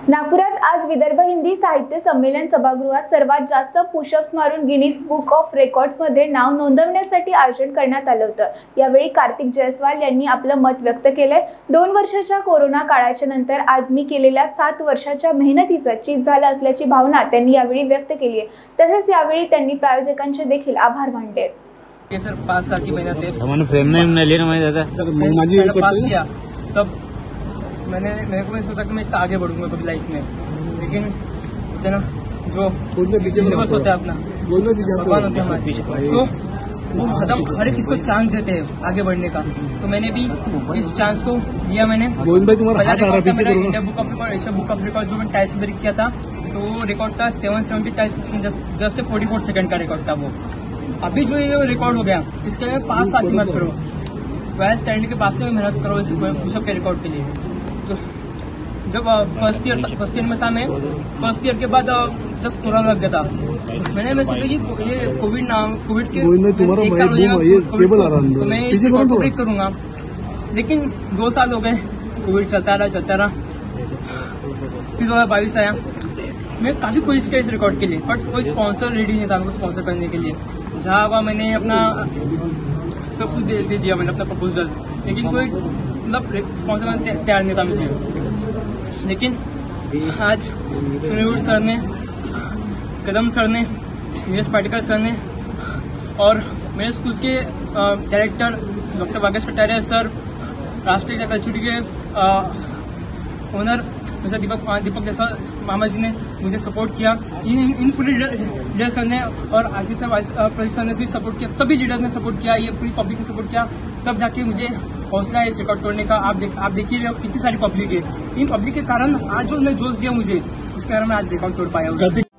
नागपुरात आज विदर्भ हिंदी साहित्य संमेलन सभागृहात सर्वात जास्त पुशअप्स मारून गिनीज बुक ऑफ रेकॉर्ड्समध्ये नाव नोंदवण्यासाठी आयोजन करण्यात आलं होतं। यावेळी कार्तिक जयस्वाल यांनी आपलं मत व्यक्त केलंय। 2 वर्षाच्या कोरोना काळाच्या नंतर आज मी केलेल्या 7 वर्षाच्या मेहनतीचं चीज झालं असल्याची भावना त्यांनी यावेळी व्यक्त केली आहे। तसेच यावेळी त्यांनी प्रायोजकांचे देखील आभार मानले। ये सर 5 साल की मेहनत है। हमारे फ्रेम में लेना मैं दादा पास किया तब मेरे को नहीं सोचा कि मैं इतना आगे बढ़ूंगा कभी लाइफ में, लेकिन ना जो यूनिवर्स होता है अपना भगवान होते हैं हमारे, तो वो खत्म हर एक किसी को चांस देते हैं आगे बढ़ने का। तो मैंने भी इस चांस को लिया। मैंने मेरा India book of record, Asia book of record जो मैंने टाइम्स में किया था, तो रिकॉर्ड था 770 टाइम्स, जस्ट 44 सेकंड का रिकॉर्ड था वो। अभी जो ये रिकॉर्ड हो गया, इसके लिए 5 साल से मेहनत करो, 12th स्टैंडर्ड के पास से मेहनत करो इस पुशअप के रिकॉर्ड के लिए। तो जब फर्स्ट ईयर में था मैं, फर्स्ट ईयर के बाद जस्ट कोरोना लग गया था। मैं सोचा कि ये कोविड के 1 साल हो गया तो मैं इस रिकॉर्ड को ब्रेक करूंगा, लेकिन 2 साल हो गए, कोविड चलता रहा। फिर 2022 आया। मैं काफी कोशिश की इस रिकॉर्ड के लिए, बट कोई स्पॉन्सर रेडी नहीं था हमको स्पॉन्सर करने के लिए। जहाँ वहाँ मैंने अपना सब कुछ दे दिया, मैंने अपना प्रपोजल, लेकिन कोई मतलब स्पॉन्सर तैयार नहीं था मुझे। लेकिन आज सुनील सर ने, कदम सर ने, नीरज पाटिकर सर ने और मेरे स्कूल के director doctor Bhagyesh Kataria sir, राष्ट्रीय कल्चुरी के ओनर मिस्टर दीपक जैसा मामा जी ने मुझे सपोर्ट किया। इन पूरे लीडर सर ने और आशीष सर, प्रदीप सर ने भी सपोर्ट किया, सभी लीडर्स ने सपोर्ट किया, ये पूरी पब्लिक ने सपोर्ट किया। तब जाके मुझे हौसला है इस रिकॉर्ड तोड़ने का। आप देखिए कितनी सारी पब्लिक है। इन पब्लिक के कारण आज जो जोश दिया मुझे, उसके कारण मैं आज रिकॉर्ड तोड़ पाया हूँ।